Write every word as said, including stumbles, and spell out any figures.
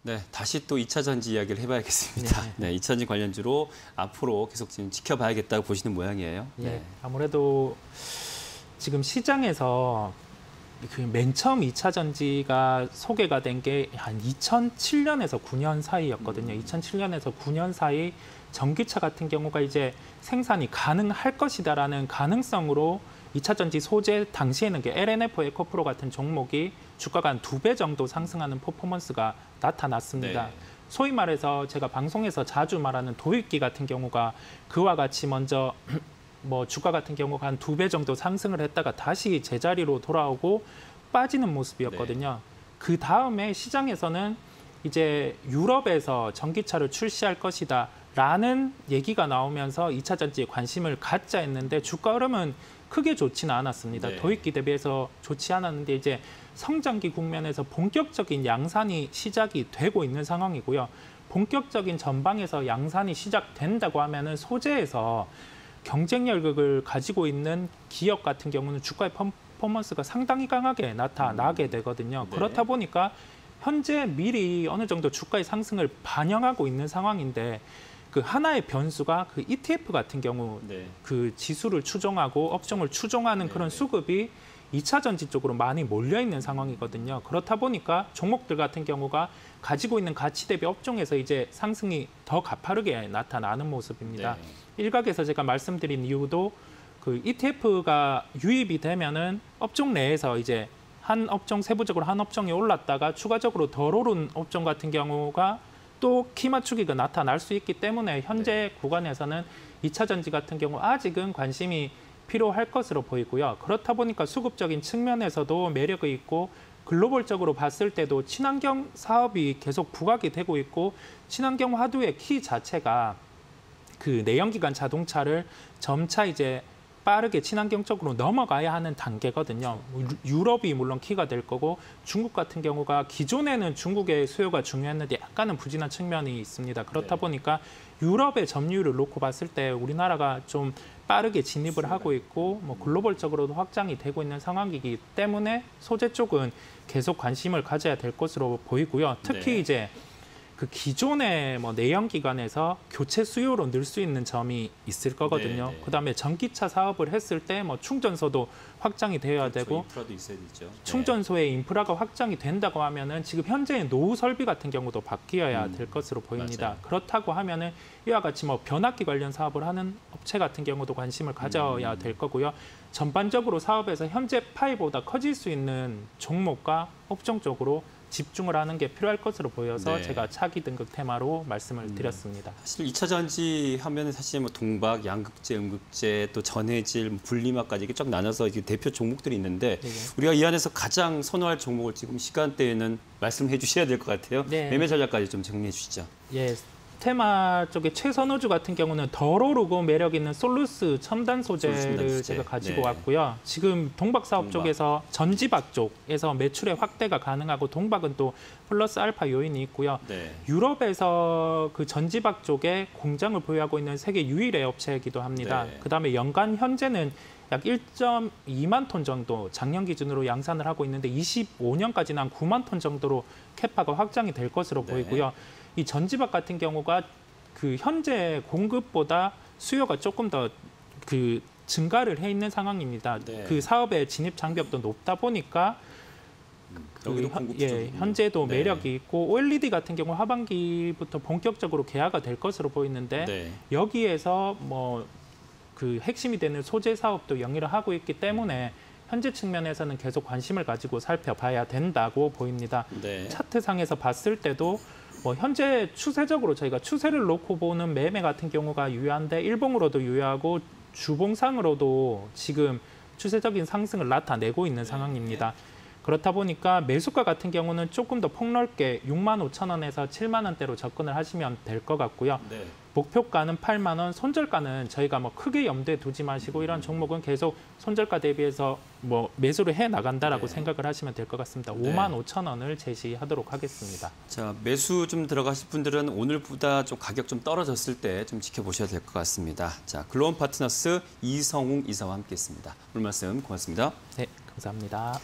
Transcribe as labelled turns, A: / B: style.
A: 네, 다시 또 이 차 전지 이야기를 해봐야겠습니다.
B: 네.
A: 네, 이 차 전지 관련주로 앞으로 계속 지금 지켜봐야겠다고 보시는 모양이에요.
B: 예,
A: 네.
B: 아무래도 지금 시장에서 그 맨 처음 이 차 전지가 소개가 된 게 한 이천칠 년에서 구 년 사이였거든요. 이천칠 년에서 구 년 사이 전기차 같은 경우가 이제 생산이 가능할 것이다라는 가능성으로 이 차 전지 소재 당시에는 게 엘엔에프 에코프로 같은 종목이 주가가 한 두 배 정도 상승하는 퍼포먼스가 나타났습니다.
A: 네.
B: 소위 말해서 제가 방송에서 자주 말하는 도입기 같은 경우가 그와 같이 먼저 뭐 주가 같은 경우가 한 두 배 정도 상승을 했다가 다시 제자리로 돌아오고 빠지는 모습이었거든요.
A: 네.
B: 그 다음에 시장에서는 이제 유럽에서 전기차를 출시할 것이다 라는 얘기가 나오면서 이 차 전지에 관심을 갖자 했는데 주가 흐름은 크게 좋지는 않았습니다.
A: 네.
B: 도입기 대비해서 좋지 않았는데 이제 성장기 국면에서 본격적인 양산이 시작이 되고 있는 상황이고요. 본격적인 전방에서 양산이 시작된다고 하면은 소재에서 경쟁력을 가지고 있는 기업 같은 경우는 주가의 퍼포먼스가 상당히 강하게 나타나게 되거든요.
A: 네.
B: 그렇다 보니까 현재 미리 어느 정도 주가의 상승을 반영하고 있는 상황인데 그 하나의 변수가 그 이티에프 같은 경우
A: 네.
B: 그 지수를 추종하고 업종을 추종하는 그런
A: 네.
B: 수급이 이 차 전지 쪽으로 많이 몰려 있는 상황이거든요. 그렇다 보니까 종목들 같은 경우가 가지고 있는 가치 대비 업종에서 이제 상승이 더 가파르게 나타나는 모습입니다.
A: 네.
B: 일각에서 제가 말씀드린 이유도 그 이티에프가 유입이 되면은 업종 내에서 이제 한 업종 세부적으로 한 업종이 올랐다가 추가적으로 덜 오른 업종 같은 경우가 또 키 맞추기가 나타날 수 있기 때문에 현재
A: 네.
B: 구간에서는 이 차 전지 같은 경우 아직은 관심이 필요할 것으로 보이고요. 그렇다 보니까 수급적인 측면에서도 매력이 있고 글로벌적으로 봤을 때도 친환경 사업이 계속 부각이 되고 있고 친환경 화두의 키 자체가 그 내연기관 자동차를 점차 이제 빠르게 친환경적으로 넘어가야 하는 단계거든요. 유럽이 물론 키가 될 거고 중국 같은 경우가 기존에는 중국의 수요가 중요했는데 약간은 부진한 측면이 있습니다. 그렇다
A: 네.
B: 보니까 유럽의 점유율을 놓고 봤을 때 우리나라가 좀 빠르게 진입을 하고 있고 뭐 글로벌적으로도 확장이 되고 있는 상황이기 때문에 소재 쪽은 계속 관심을 가져야 될 것으로 보이고요. 특히
A: 네.
B: 이제 그 기존의 뭐 내연기관에서 교체 수요로 늘 수 있는 점이 있을 거거든요.
A: 네, 네.
B: 그다음에 전기차 사업을 했을 때 뭐 충전소도 확장이 되어야
A: 그렇죠.
B: 되고
A: 인프라도 있어야 되죠.
B: 충전소의 인프라가 확장이 된다고 하면은 지금 현재의 노후 설비 같은 경우도 바뀌어야
A: 음,
B: 될 것으로 보입니다.
A: 맞아요.
B: 그렇다고 하면은 이와 같이 뭐 변압기 관련 사업을 하는 업체 같은 경우도 관심을 가져야
A: 음.
B: 될 거고요. 전반적으로 사업에서 현재 파이보다 커질 수 있는 종목과 업종 쪽으로 집중을 하는 게 필요할 것으로 보여서
A: 네.
B: 제가 차기 등급 테마로 말씀을
A: 음.
B: 드렸습니다.
A: 사실 이 차 전지 하면 사실 뭐 동박, 양극재, 음극재, 또 전해질, 뭐 분리막까지 이렇게 쫙 나눠서 이게 대표 종목들이 있는데
B: 네.
A: 우리가 이 안에서 가장 선호할 종목을 지금 시간대에는 말씀해 주셔야 될 것 같아요.
B: 네.
A: 매매 전략까지 좀 정리해 주시죠.
B: 예, 테마 쪽에 최선호주 같은 경우는 덜 오르고 매력 있는 솔루스 첨단 소재를
A: 첨단 소재.
B: 제가 가지고
A: 네.
B: 왔고요. 지금 동박 사업
A: 동박.
B: 쪽에서 전지박 쪽에서 매출의 확대가 가능하고 동박은 또 플러스 알파 요인이 있고요.
A: 네.
B: 유럽에서 그 전지박 쪽에 공장을 보유하고 있는 세계 유일의 업체이기도 합니다.
A: 네.
B: 그다음에 연간 현재는 약 일 점 이만 톤 정도 작년 기준으로 양산을 하고 있는데 이십오 년까지는 한 구만 톤 정도로 캐파가 확장이 될 것으로
A: 네.
B: 보이고요. 이 전지박 같은 경우가 그 현재 공급보다 수요가 조금 더 그 증가를 해 있는 상황입니다.
A: 네.
B: 그 사업의 진입 장벽도 높다 보니까 그
A: 여기도
B: 현,
A: 공급
B: 예,
A: 쪽이군요.
B: 현재도
A: 네.
B: 매력이 있고 오엘이디 같은 경우 하반기부터 본격적으로 개화가 될 것으로 보이는데
A: 네.
B: 여기에서 뭐 그 핵심이 되는 소재 사업도 영위를 하고 있기 때문에 현재 측면에서는 계속 관심을 가지고 살펴봐야 된다고 보입니다.
A: 네.
B: 차트상에서 봤을 때도 뭐 현재 추세적으로 저희가 추세를 놓고 보는 매매 같은 경우가 유효한데 일봉으로도 유효하고 주봉상으로도 지금 추세적인 상승을 나타내고 있는 상황입니다. 그렇다 보니까 매수가 같은 경우는 조금 더 폭넓게 육만 오천 원에서 칠만 원대로 접근을 하시면 될 것 같고요.
A: 네.
B: 목표가는 팔만 원, 손절가는 저희가 뭐 크게 염두에 두지 마시고 이런 종목은 계속 손절가 대비해서 뭐 매수를 해 나간다라고
A: 네.
B: 생각을 하시면 될 것 같습니다.
A: 네.
B: 오만 오천 원을 제시하도록 하겠습니다.
A: 자, 매수 좀 들어가실 분들은 오늘보다 좀 가격 좀 떨어졌을 때 좀 지켜보셔야 될 것 같습니다. 자, 글로원 파트너스 이성웅 이사와 함께했습니다. 오늘 말씀 고맙습니다.
B: 네, 감사합니다.